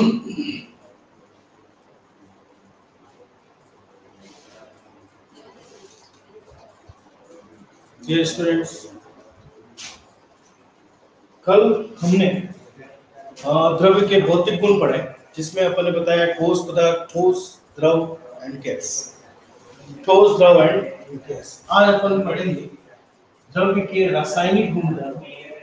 ये स्टूडेंट्स, कल हमने द्रव्य के भौतिक गुण पढ़े, जिसमें अपन ने बताया ठोस पदार्थ, ठोस, द्रव एंड गैस। ठोस, द्रव एंड गैस। आज अपन पढ़ेंगे द्रव्य के रासायनिक गुणधर्म।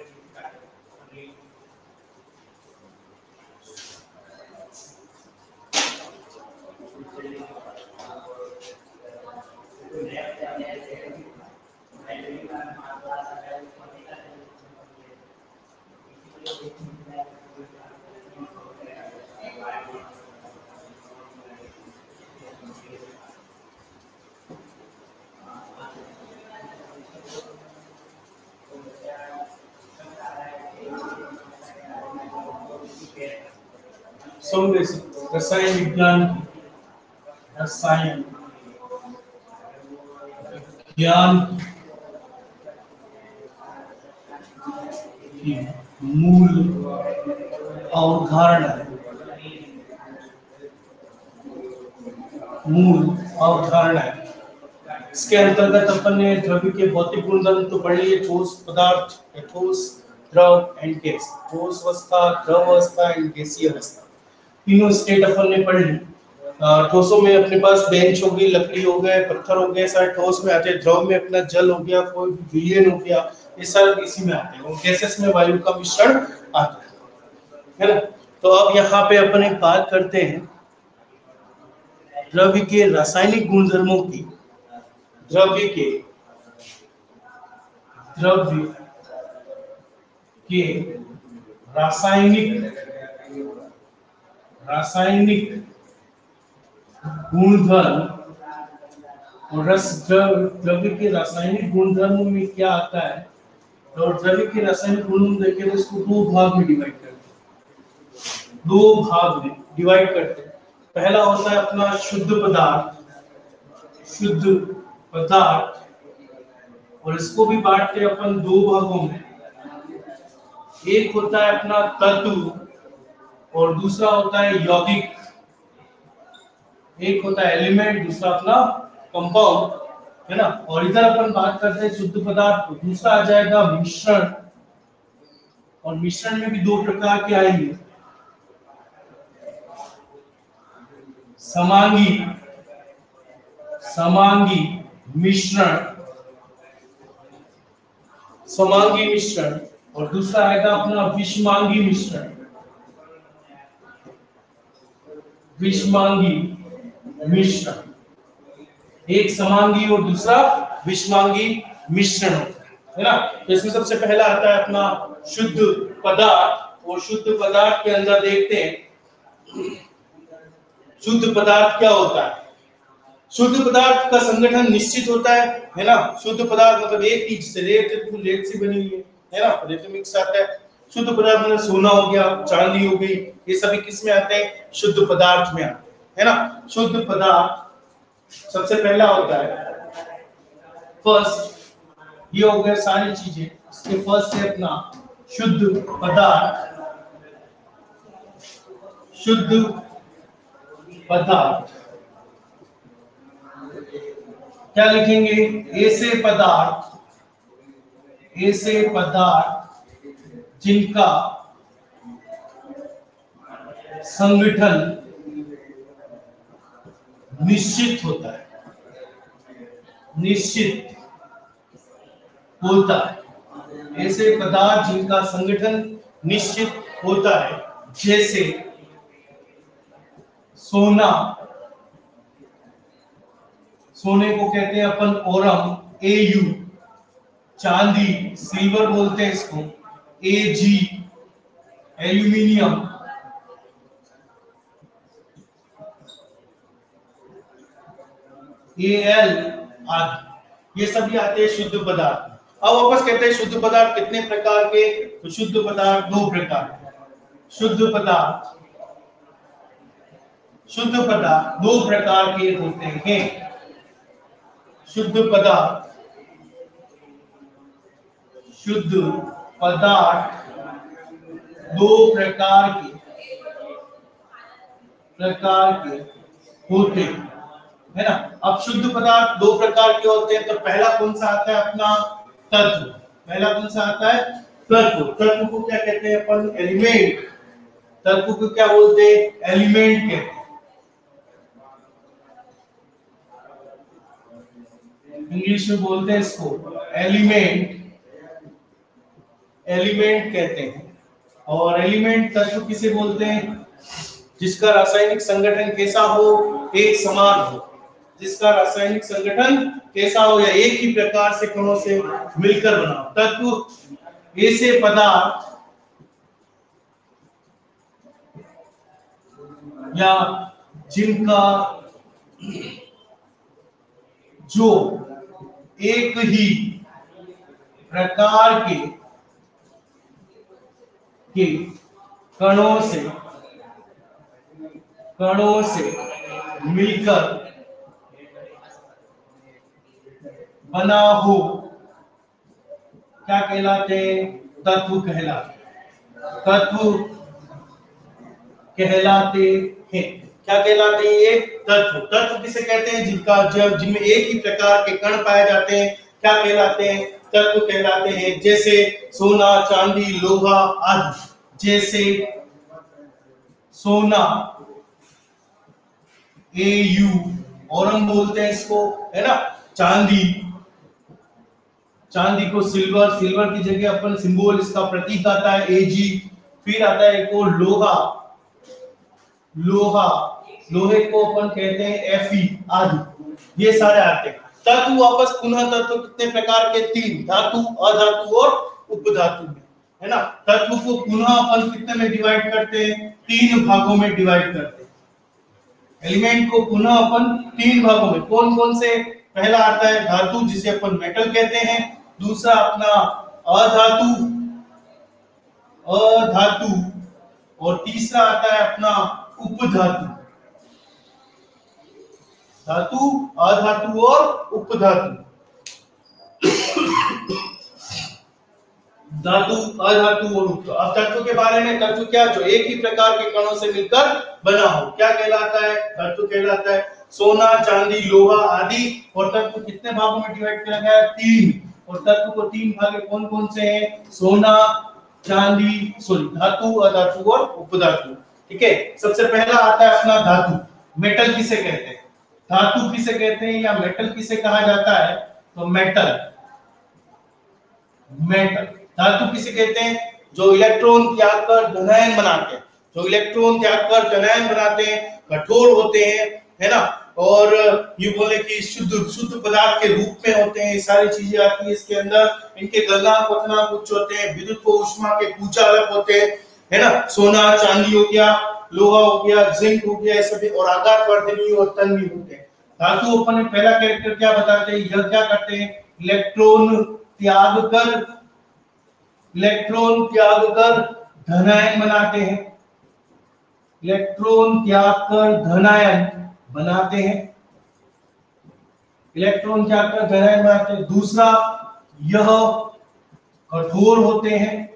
रसायन विज्ञान, रसायन विज्ञान की मूल अवधारणा, इसके अंतर्गत अपन ने द्रव्य के भौतिक गुणधर्म तो पढ़ लिए। ठोस पदार्थ, ठोस, द्रव एंड गैस। ठोस अवस्था, द्रव अवस्था एंड गैसीय अवस्था, तीनों स्टेट अपन ने पढ़ ली। ठोसों में अपने पास बेंच हो गई, लकड़ी हो गए, पत्थर हो गए, सारे ठोस में आते हैं। द्रव में अपना जल हो गया, कोई भी विलयन हो गया, ये सारे इसी में आते हैं। और गैसेस में वायु का मिश्रण आता है ना। तो अब यहाँ पे अपन एक बात करते हैं द्रव्य के रासायनिक गुणधर्मों की। द्रव्य के रासायनिक गुणधर्म और द्रव्य के रासायनिक गुणधर्म में क्या आता है। और द्रव्य के रासायनिक गुणधर्म देखें तो इसको दो भाग में डिवाइड करते हैं। पहला होता है अपना शुद्ध पदार्थ, और इसको भी बांटते हैं अपन दो भागों में। एक होता है अपना तत्व और दूसरा होता है यौगिक। एक होता है एलिमेंट, दूसरा अपना कंपाउंड, है ना। और इधर अपन बात करते हैं शुद्ध पदार्थ। दूसरा आ जाएगा मिश्रण, और मिश्रण में भी दो प्रकार के आएंगे, समांगी मिश्रण, और दूसरा आएगा अपना विषमांगी मिश्रण। एक समांगी और दूसरा विषमांगी मिश्रण होता है ना। तो इसमें सबसे पहला आता है अपना शुद्ध पदार्थ, और शुद्ध पदार्थ के अंदर देखते हैं शुद्ध पदार्थ क्या होता है। शुद्ध पदार्थ का संगठन निश्चित होता है ना। शुद्ध पदार्थ मतलब एक ही, जैसे रेत से बनी हुई है ना, रेत में एक साथ है। शुद्ध पदार्थ मतलब सोना हो गया, चांदी हो गई, ये सभी किस में आते हैं, शुद्ध पदार्थ में आते हैं, है ना। शुद्ध पदार्थ सबसे पहला होता है फर्स्ट, ये हो गए सारी चीजें। इसके फर्स्ट है अपना शुद्ध पदार्थ। क्या लिखेंगे, ऐसे पदार्थ जिनका संगठन निश्चित होता है। ऐसे पदार्थ जिनका संगठन निश्चित होता है, जैसे सोने को कहते हैं अपन ओरम, Au। चांदी, सिल्वर बोलते हैं इसको, Ag। एल्यूमिनियम, Al आदि, ये सभी आते हैं शुद्ध पदार्थ। अब वापस कहते हैं शुद्ध पदार्थ कितने प्रकार के, तो शुद्ध पदार्थ दो प्रकार के। शुद्ध पदार्थ दो प्रकार के होते हैं। शुद्ध पदार्थ दो प्रकार के प्रकार के होते हैं, है ना। अब शुद्ध पदार्थ दो प्रकार के होते हैं, तो पहला कौन सा आता है अपना तत्व। पहला कौन सा आता है तत्व। तत्व को क्या कहते हैं अपन एलिमेंट। तत्व को क्या बोलते हैं एलिमेंट कहते हैं। इंग्लिश में बोलते हैं इसको एलिमेंट। एलिमेंट कहते हैं। और एलिमेंट तत्व किसे बोलते हैं जिसका रासायनिक संगठन कैसा हो एक समान हो। जिसका रासायनिक संगठन कैसा हो या एक ही प्रकार से कणों से मिलकर बना हो। तत्व ऐसे पदार्थ या जिनका जो एक ही प्रकार के कणों से मिलकर बना हो क्या कहलाते हैं तत्व कहलाते हैं। तत्व कहलाते हैं। क्या कहलाते हैं ये तत्व। तत्व किसे कहते हैं जिनमें एक ही प्रकार के कण पाए जाते हैं क्या कहलाते हैं तत्व कहलाते हैं। जैसे सोना चांदी लोहा आदि। जैसे सोना AU और हम बोलते हैं इसको है ना चांदी। चांदी को सिल्वर। सिल्वर की जगह अपन सिंबल इसका प्रतीक आता है AG। फिर आता है एक और लोहा। लोहे को अपन कहते हैं Fe आदि। ये सारे आते हैं। तत्व वापस पुनः तत्व कितने प्रकार के तीन धातु अधातु और उपधातु में है ना। तत्व को पुनः अपन कितने में डिवाइड करते हैं तीन भागों में डिवाइड करते हैं। एलिमेंट को पुनः अपन तीन भागों में कौन कौन से पहला आता है धातु जिसे अपन मेटल कहते हैं। दूसरा अपना अधातु और तीसरा आता है अपना उपधातु। धातु अधातु और उपधातु। धातु अधातु और उपधातु। अब तत्व के बारे में तत्व क्या जो एक ही प्रकार के कणों से मिलकर बना हो क्या कहलाता है तत्व कहलाता है। सोना चांदी लोहा आदि। और तत्व कितने भागों में डिवाइड किया गया है तीन। और तत्व को तीन भाग कौन कौन से हैं सोना चांदी धातु अधातु और उपधातु। ठीक है। सबसे पहला आता है अपना धातु। मेटल किसे कहते हैं धातु किसे कहते हैं या मेटल किसे कहा जाता है तो मेटल धातु किसे कहते हैं जो इलेक्ट्रॉन त्याग कर धनायन बनाते हैं। जो इलेक्ट्रॉन त्याग कर धनायन बनाते हैं कठोर होते हैं है ना। और ये बोले कि शुद्ध पदार्थ के रूप में होते हैं। ये सारी चीजें आती है इसके अंदर। इनके गलनांक क्वथनांक उच्च होते हैं। विद्युत व ऊष्मा के कुचालक होते हैं है ना। सोना चांदी हो गया लोहा हो गया जिंक हो गया सभी और आघात वर्धनीय और तन्य होते हैं। धातु अपन ने पहला कैरेक्टर क्या बताते हैं यह क्या करते हैं इलेक्ट्रॉन त्याग कर धनायन बनाते हैं। इलेक्ट्रॉन त्याग कर धनायन बनाते हैं। इलेक्ट्रॉन त्याग कर धनायन बनाते हैं। दूसरा यह कठोर होते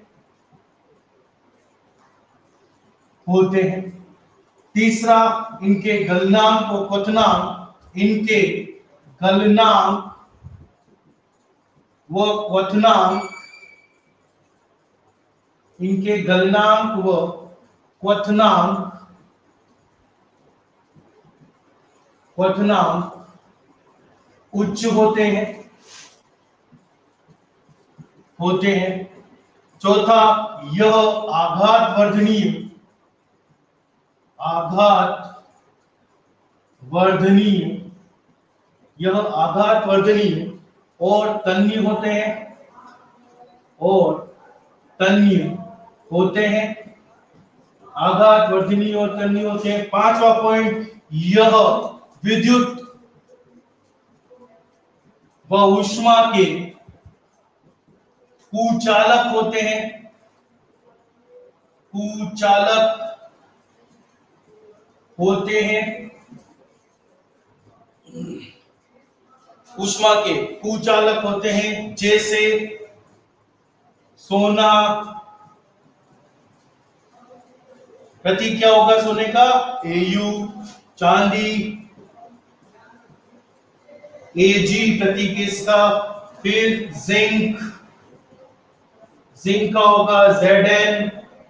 हैं। तीसरा इनके गलनांक और क्वथनांक इनके गलनांक व क्वथनांक उच्च होते हैं। चौथा यह आघात वर्धनीय और तन्य होते हैं। आघात वर्धनीय और तन्य होते हैं। पांचवा पॉइंट यह विद्युत व ऊष्मा के कुचालक होते हैं। ऊष्मा के कुचालक होते हैं। जैसे सोना प्रतीक क्या होगा सोने का? Au। चांदी Ag प्रतीक इसका। फिर जिंक, जिंक का होगा Zn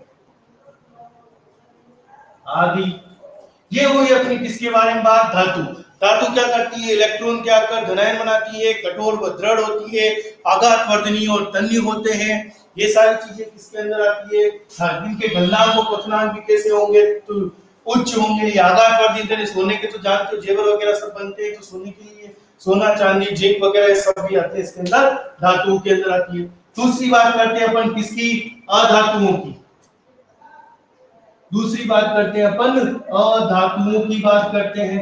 आदि। ये हुई अपनी किसके बारे में बात? धातु। धातु क्या करती है? इलेक्ट्रॉन के आकर धनायन बनाती है, कठोर व दृढ़ होती है, आघात वर्धनीय और तन्य होते हैं। ये सारी चीजें किसके अंदर आती है? इनके गलनांक और क्वथनांक भी कैसे होंगे? तो उच्च होंगे। ये आघात वर्धनीय सोने के तो जानते हो जेवर वगैरह सब बनते हैं, तो सोने के लिए सोना चांदी जिंक वगैरह सब भी आते हैं इसके अंदर, धातुओं के अंदर आती है। दूसरी बात करते हैं अपन किसकी? अधातुओं की। दूसरी बात करते हैं अपन अधातुओं की बात करते हैं।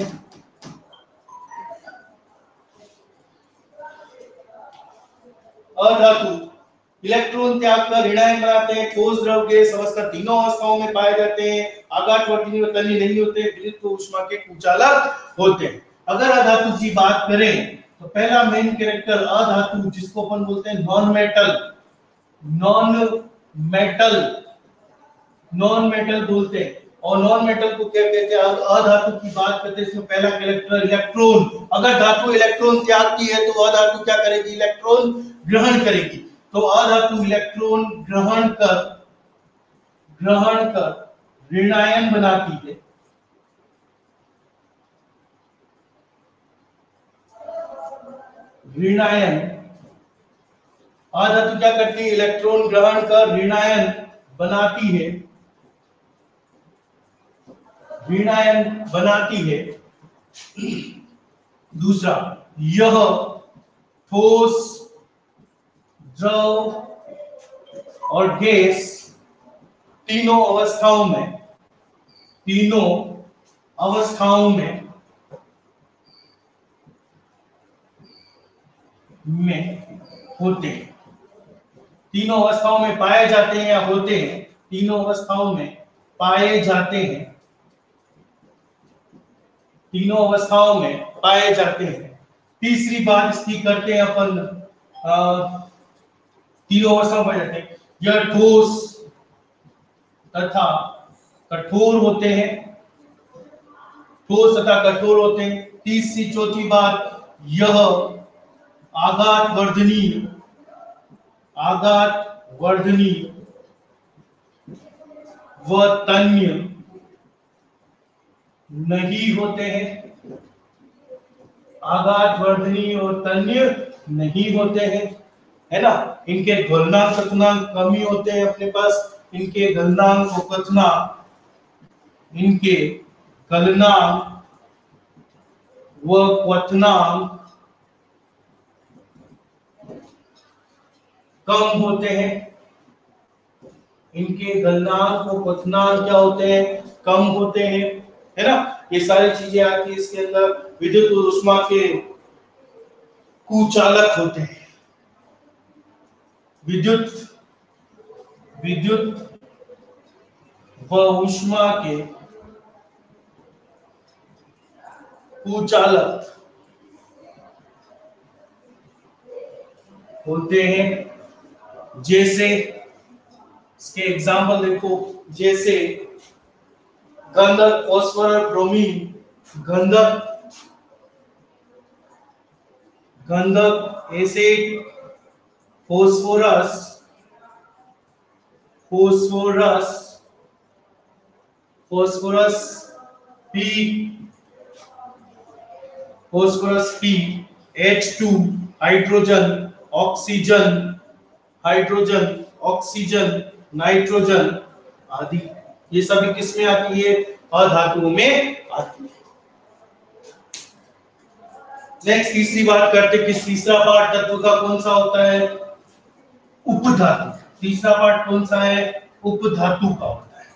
अधातु इलेक्ट्रॉन त्याग कर ऋणायन बनाते हैं, ठोस द्रव गैस अवस्था तीनों अवस्थाओं में पाए जाते हैं, आघात वर्धनीय और तन्य नहीं होते, विद्युत ऊष्मा के कुचालक होते हैं। अगर अधातु की बात करें तो पहला मेन कैरेक्टर अधातु, जिसको अपन बोलते हैं non metal, non metal, non metal बोलते हैं। और नॉन मेटल को क्या कहते हैं? अधातु की बात करते हैं, इसमें पहला कैरेक्टर इलेक्ट्रॉन। अगर धातु इलेक्ट्रॉन त्यागती है तो अधातु क्या करेगी? इलेक्ट्रॉन ग्रहण करेगी। तो अधातु इलेक्ट्रॉन ग्रहण कर ऋणायन बनाती है, ऋणायन। अधातु क्या करती है? इलेक्ट्रॉन ग्रहण कर ऋणायन बनाती है, ऋणायन बनाती है। दूसरा, यह ठोस द्रव और गैस तीनों अवस्थाओं में होते हैं, तीनों अवस्थाओं में पाए जाते हैं या होते हैं, तीनों अवस्थाओं में पाए जाते हैं, तीनों अवस्थाओं में पाए जाते हैं। तीसरी बात इसकी करते हैं अपन, तीनों अवस्थाओं में पाए जाते हैं। यह ठोस तथा कठोर होते हैं, ठोस तथा कठोर होते हैं। तीसरी चौथी बात, यह आघात वर्धनीय व तन्य नहीं होते हैं, आघात वर्धनीय और तन्य नहीं होते हैं, है ना। इनके गलनांक क्वथनांक कम ही होते हैं अपने पास, इनके गलनांक और क्वथनांक, इनके गलनांक व क्वथनांक कम होते हैं, इनके गलनांक और क्वथनांक क्या होते हैं? कम होते हैं, है ना। ये सारी चीजें आती है इसके अंदर। विद्युत और ऊष्मा के कुचालक होते हैं, विद्युत व ऊष्मा के कुचालक होते हैं। जैसे इसके एग्जाम्पल देखो, जैसे गंधक, फास्फोरस, ब्रोमीन, गंधक acid, phosphorus P, H2, hydrogen, oxygen, nitrogen आदि। ये सभी किसमें आती है? अधातुओं में आती है। नेक्स्ट तीसरी बात करते हैं कि तीसरा पार्ट तत्व का कौन सा होता है? उपधातु। तीसरा पार्ट कौन सा है? उपधातु का होता है।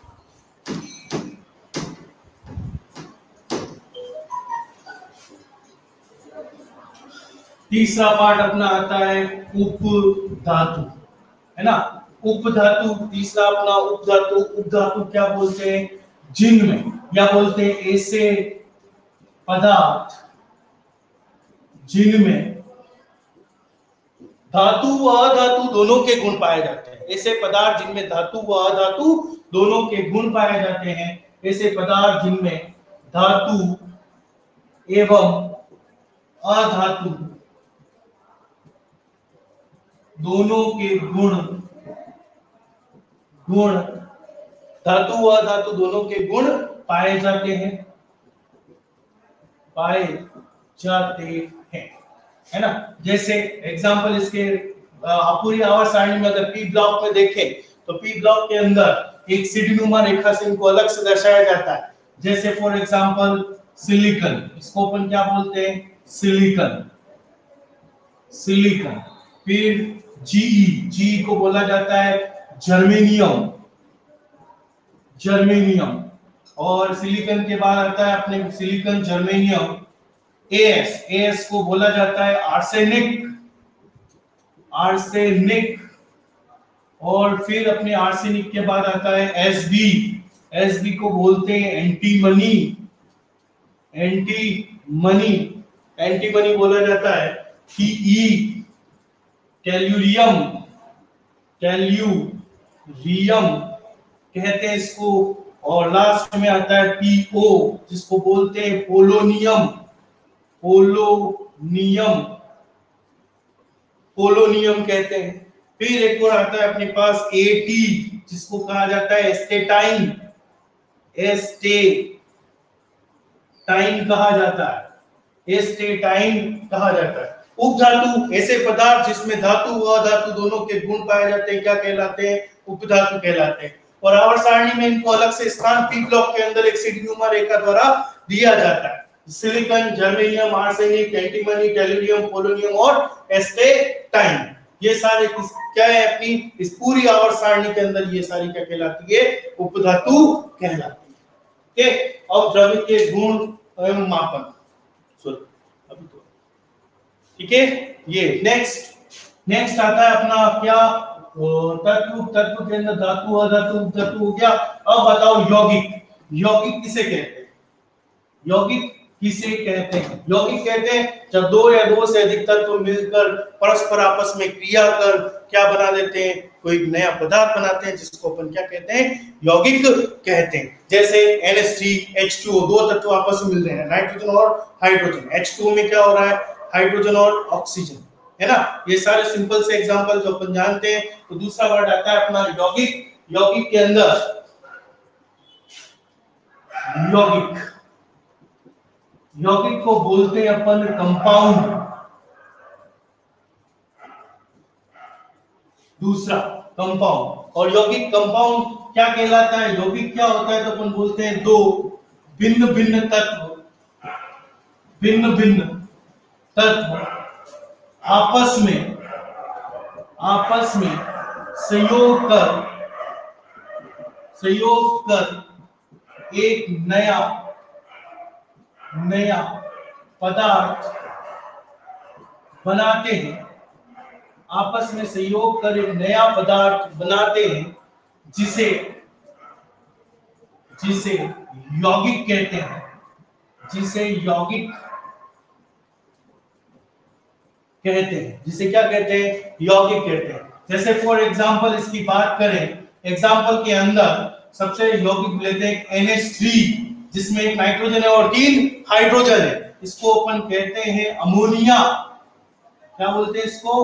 तीसरा पार्ट अपना आता है उपधातु, है ना। उपधातु तीसरा अपना उपधातु। उपधातु क्या बोलते हैं? जिनमें क्या बोलते हैं? ऐसे पदार्थ जिनमें धातु व अधातु दोनों के गुण पाए जाते हैं, ऐसे पदार्थ जिनमें धातु व अधातु दोनों के गुण पाए जाते हैं, ऐसे पदार्थ जिनमें धातु एवं अधातु दोनों के गुण धातु व अधातु दोनों के गुण पाए जाते हैं, है ना। जैसे एग्जांपल इसके पूरी आवर्त सारणी में अगर पी ब्लॉक में देखें तो पी ब्लॉक के अंदर एक सीढ़ीनुमा रेखा से इनको अलग से दर्शाया जाता है। जैसे फॉर एग्जांपल सिलिकॉन, इसको अपन क्या बोलते हैं, सिलिकॉन। फिर जी को बोला जाता है जर्मेनियम, और सिलिकॉन के बाद आता है अपने सिलिकॉन जर्मेनियम। एस को बोला जाता है आर्सेनिक, और फिर अपने आर्सेनिक के बाद आता है एसबी को बोलते हैं एंटीमनी बोला जाता है। टेल्यूरियम कहते हैं इसको, और लास्ट में आता है पीओ जिसको बोलते हैं पोलोनियम कहते हैं। फिर एक और आता है अपने पास एटी जिसको कहा जाता है एस्टेटाइन कहा जाता है। उपधातु ऐसे पदार्थ जिसमें धातु व अधातु दोनों के गुण पाए जाते हैं, क्या कहलाते हैं, उपधातु कहलाते हैं। और आवर्त सारणी में इनको अलग से स्थान पी ब्लॉक के अंदर एक सीढ़ीनुमा रेखा द्वारा दिया जाता है। Silicon, germanium, arsenic, antimony, tellurium, polonium और एस्टेटाइन, ये सारे क्या है, अपनी इस पूरी आवर्त सारणी के अंदर ये सारी क्या कहलाती है, उपधातु कहलाती है। अब द्रव्य के गुण एवं मापन, ठीक है। ये नेक्स्ट आता है अपना क्या, तत्व के अंदर धातु अधातु उपधातु हो गया। अब बताओ यौगिक किसे कहते हैं? यौगिक कहते हैं जब दो या दो से अधिक तत्व मिलकर परस्पर आपस में क्रिया कर क्या बना देते हैं, कोई नया पदार्थ बनाते हैं, जिसको अपन क्या कहते हैं, यौगिक कहते हैं। जैसे NH3 H2O, दो तत्व आपस में मिल रहे हैं, नाइट्रोजन और हाइड्रोजन। H2O में क्या हो रहा है, हाइड्रोजन और ऑक्सीजन, है ना। ये सारे सिंपल से एग्जांपल जो अपन जानते हैं। तो दूसरा वर्ड आता है अपना यौगिक के अंदर यौगिक को बोलते हैं अपन कंपाउंड। दूसरा कंपाउंड, और यौगिक कंपाउंड क्या कहलाता है, यौगिक क्या होता है, तो अपन बोलते हैं दो भिन्न भिन्न तत्व आपस में संयोग कर एक नया पदार्थ बनाते हैं। आपस में संयोग कर एक नया पदार्थ बनाते हैं, जिसे यौगिक कहते हैं। जिसे क्या कहते हैं, यौगिक कहते हैं। जैसे फॉर एग्जांपल इसकी बात करें, एग्जांपल के अंदर सबसे यौगिक लेते हैं NH3 जिसमें एक नाइट्रोजन है और 3 हाइड्रोजन है। इसको अपन कहते हैं अमोनिया। क्या बोलते हैं इसको,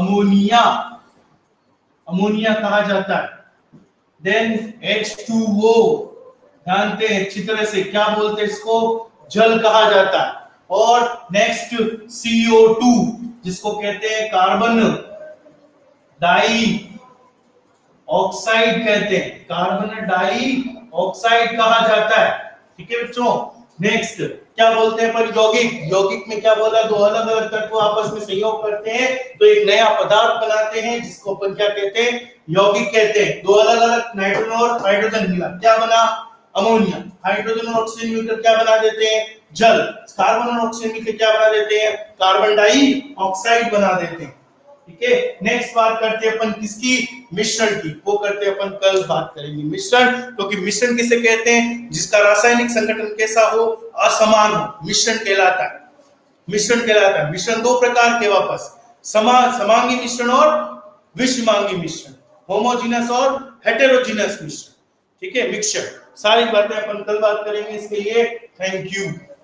अमोनिया कहा जाता है। देन H2O जानते हैं अच्छी तरह से, क्या बोलते हैं इसको, जल कहा जाता है। और नेक्स्ट CO2 जिसको कहते हैं कार्बन डाई ऑक्साइड कहते हैं, कार्बन डाई ऑक्साइड कहा जाता है। ठीक है बच्चों। नेक्स्ट क्या बोलते हैं पर यौगिक में क्या बोला, दो अलग अलग तत्व आपस में संयोग करते हैं तो एक नया पदार्थ बनाते हैं, जिसको अपन क्या कहते हैं, यौगिक कहते हैं। दो अलग अलग नाइट्रोजन और हाइड्रोजन मिला, क्या बना, अमोनिया। हाइड्रोजन और ऑक्सीजन मिलकर क्या बना देते हैं, जल। कार्बन और ऑक्सीजन मिलकर क्या बना देते हैं, कार्बन डाई ऑक्साइड बना देते हैं। ठीक है। नेक्स्ट बात करते हैं अपन किसकी, मिश्रण की। वो करते हैं अपन कल बात करेंगे मिश्रण, क्योंकि मिश्रण किसे कहते हैं, जिसका रासायनिक संगठन कैसा हो, असमान हो, मिश्रण कहलाता है। मिश्रण दो प्रकार के वापस, समांगी मिश्रण और विषमांगी मिश्रण। होमोजीनस और हेटेरोजीनस मिश्रण, ठीक है, मिक्सचर। सारी बातें अपन कल बात करेंगे, इसके लिए थैंक यू।